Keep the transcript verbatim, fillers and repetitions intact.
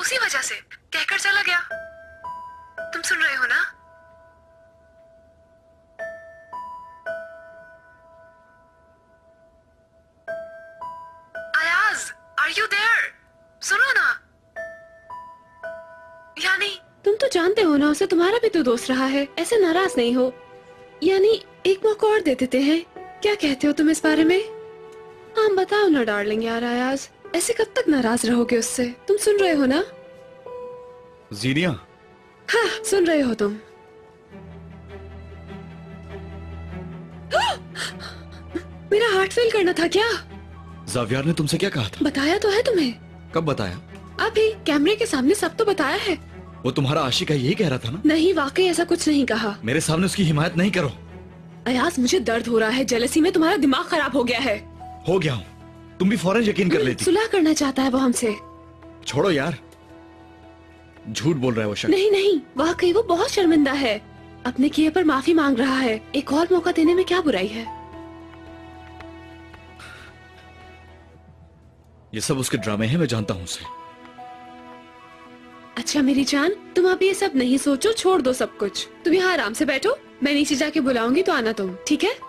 उसी वजह से कहकर चला गया। तुम सुन रहे हो ना? Ayaz, are you there? सुनो ना। यानी तुम तो जानते हो ना, उसे तुम्हारा भी तो दोस्त रहा है, ऐसे नाराज नहीं हो। यानी एक मौका और दे देते हैं। क्या कहते हो तुम इस बारे में? हाँ बताओ ना डार्लिंग। यार अयाज, ऐसे कब तक नाराज रहोगे उससे? तुम सुन रहे हो ना? जीनिया। हाँ सुन रहे हो तुम। मेरा हार्ट फेल करना था क्या? ज़ावियर ने तुमसे क्या कहा था? बताया तो है तुम्हें। कब बताया? अभी कैमरे के सामने सब तो बताया है। वो तुम्हारा आशिक है यही कह रहा था ना? नहीं, वाकई ऐसा कुछ नहीं कहा। मेरे सामने उसकी हिमायत नहीं करो। अयाज, मुझे दर्द हो रहा है। जेलसी में तुम्हारा दिमाग खराब हो गया है। हो गया हूँ, तुम भी फौरन यकीन कर लेती। सुलह करना चाहता है वो हमसे। छोड़ो यार, झूठ बोल रहा है वो शख्स। नहीं नहीं, वाकई वो बहुत शर्मिंदा है। अपने किए पर माफी मांग रहा है। एक और मौका देने में क्या बुराई है? ये सब उसके ड्रामे हैं, मैं जानता हूँ उसे। अच्छा मेरी जान, तुम अब ये सब नहीं सोचो, छोड़ दो सब कुछ। तुम यहाँ आराम से बैठो, मैं नीचे जाके बुलाऊंगी तो आना तुम, ठीक है?